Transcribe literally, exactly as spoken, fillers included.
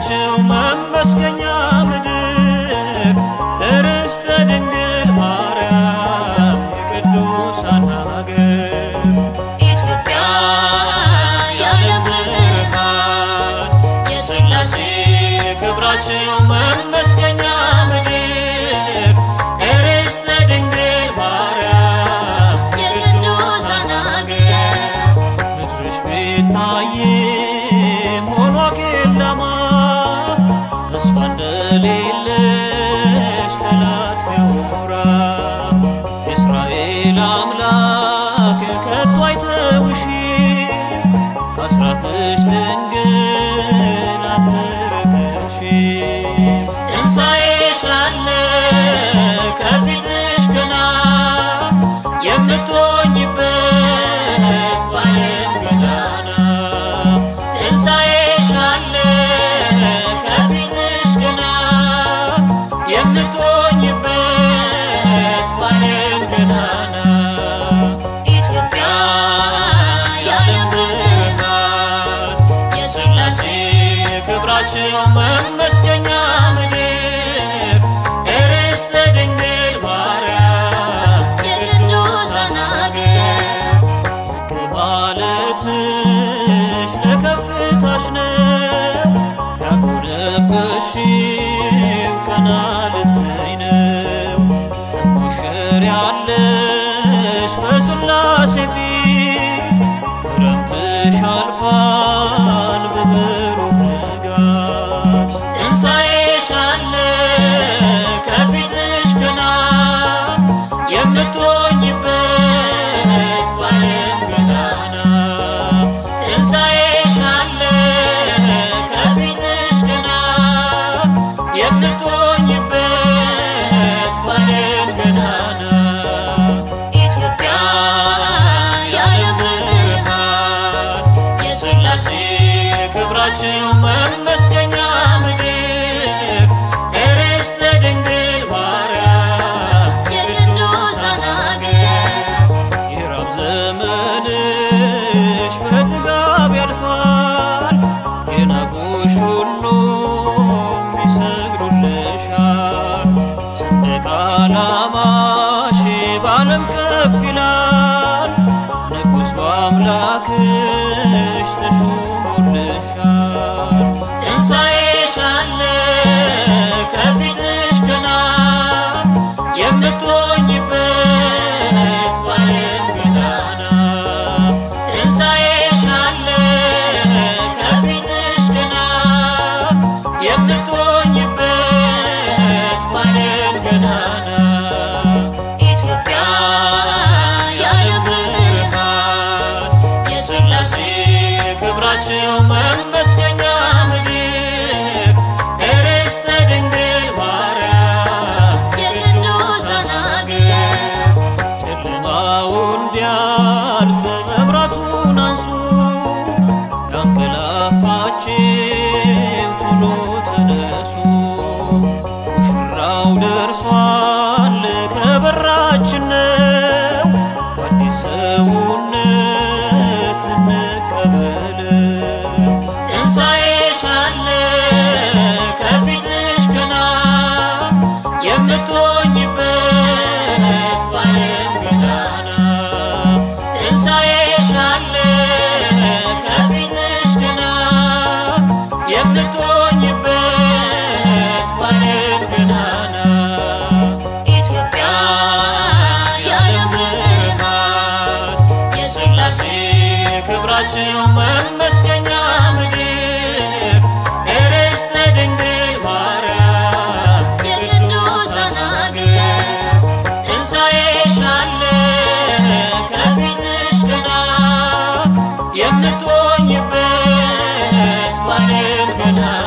ክብራቸው መመስገኛ ምድር ርስተ ድንግል ማርያም የቅዱሳን ሀገር ኢትዮጵያ የዓለም ብርሃን የሥላሴ ክብራቸው መመስገኛ ምድር ርስተ ድንግል ማርያም የቅዱሳን ሀገር ምድርሽ ቢታይም ሆኖ ኬላማ ተስፋ እንደሌለሽ ጠላት ቢያወራ የእስራኤል አምላክ ከቶ አይተውሽም አስራትሽ ድንግል አትረከሽም ትንሣኤሽ አለ ከፊትሽ ገና የምትሆኝበት ባለም ገናና ትንሣኤሽ አለ ከፊትሽ ገና የምትሆኝበት ባለም ገናና ኢትዮጵያ የዓለም ብርሃን የሥላሴ ክብራቸው መመስገኛ ምድር ርስተ ድንግል ማርያም የቅዱሳን ሀገር ዝቅ ማለትሽ ለከፍታሽ ነው ያጎነበሽው ቀና ልትይ ነው ትሞሸሪያለሽ በሥላሴ ፊት ክረምትሽ አልፏል በብሩህ ንጋት ትንሣኤሽ አለ ከፊትሽ ገና የምትሆኝበት ባለም ገናና ትንሣኤሽ አለ ከፊትሽ ገና የምትሆኝበት ባለም ገናና ኢትዮጵያ የዓለም ብርሃን የሥላሴ ክብራቸው መመስገኛ ምድር ርስተ ድንግል ማርያም የቅዱሳን ሀገር የራብ ዘመንሽ በጥጋብ ያልፋል የናቁሽ ሁሉም ይሰግዱልሻል ሰንደቅ ዓላማሽ በዓለም ከፍ ይላል ንጉሥ በአምላክሽ ተሾሞልሻል ትንሣኤሽ አለ ከፊትሽ ገና የምትሆኝበት ባለም ገናና ትንሣኤሽ አለ ከፊትሽ ገና የምትሆኝበት ባለም ገናና ኢትዮጵያ የዓለም ብርሃን የሥላሴ ክብራቸው መመስገኛ ምድር ርስተ ድንግል ማርያም የቅዱሳን ሀገር ጨለማው እንዲያልፍ መብራቱን አንሱ ያንቀላፋችሁ ቶሎ ተነሱ ሙሽራው ደርሷል ከበራችን ነው አዲስ ሰውነት እንቀበለው ትንሣኤሽ አለ ከፊትሽ ገና የምትሆኝበት ባለም ገናና ትንሣኤሽ አለ ከፊትሽ ገና የምትሆኝበት ባለም ገናና ኢትዮጵያ የዓለም ብርሃን የሥላሴ ክብራቸው መመስገኛ ምድር ርስተ ድንግል ማርያም የቅዱሳን ሀገር ትንሣኤሽ አለ ከፊትሽ ገና የምትሆኝበት ባለም ገናና